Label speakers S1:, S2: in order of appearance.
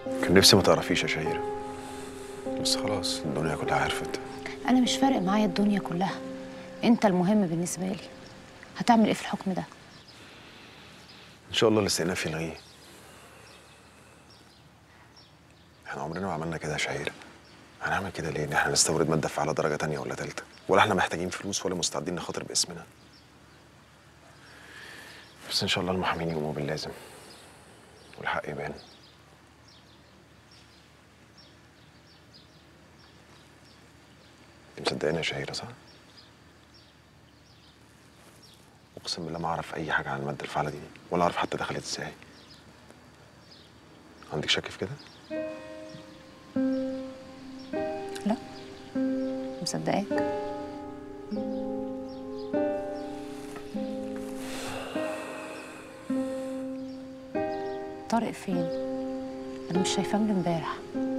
S1: كان نفسي ما تعرفيش يا شهيرة، بس خلاص الدنيا كلها عرفت.
S2: انا مش فارق معايا الدنيا كلها، انت المهم بالنسبه لي. هتعمل ايه في الحكم ده؟
S1: ان شاء الله الاستئناف يلغيه. احنا عمرنا ما عملنا كده يا شهيرة. هنعمل كده ليه؟ ان احنا نستورد مادة فعالة درجة تانية ولا تالتة، ولا احنا محتاجين فلوس ولا مستعدين نخاطر باسمنا. بس ان شاء الله المحامين يقوموا باللازم والحق يبان. انت مصدقاني يا شهيرة صح؟ اقسم بالله ما اعرف اي حاجة عن المادة الفعالة دي، ولا اعرف حتى دخلت ازاي. عندك شك في كده؟
S2: لا، مصدقاك. طارق فين؟ انا مش شايفاه من امبارح.